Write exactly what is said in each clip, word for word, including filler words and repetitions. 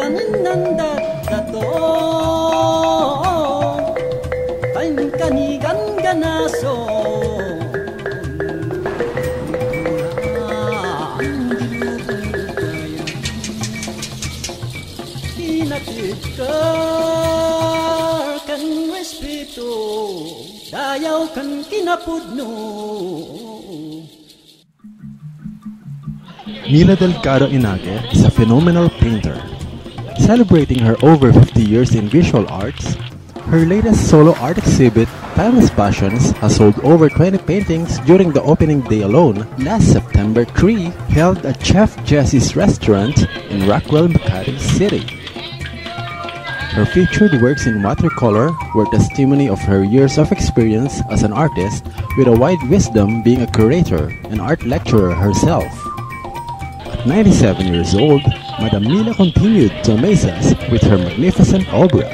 Mila Delgado-Enage is a phenomenal painter. Celebrating her over fifty years in visual arts, her latest solo art exhibit, Timeless Passions, has sold over twenty paintings during the opening day alone last September third, held at Chef Jesse's restaurant in Rockwell, Makati City. Her featured works in watercolor were testimony of her years of experience as an artist, with a wide wisdom being a curator and art lecturer herself. At ninety-seven years old, Madam Mila continued to amaze us with her magnificent obra.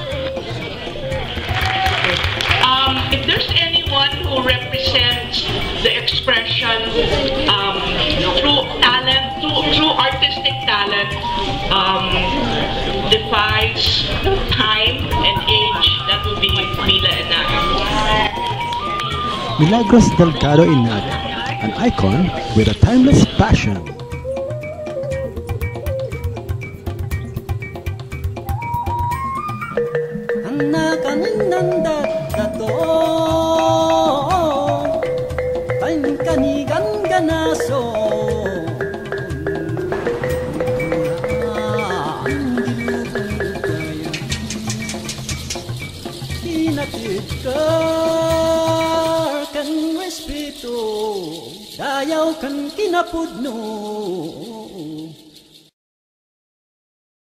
Um, if there's anyone who represents the expression um, through talent, through, through artistic talent, um, defies time and age, that would be Mila Delgado-Enage. Milagros Delgado-Enage, an icon with a timeless passion. Dayaw kan kinapudno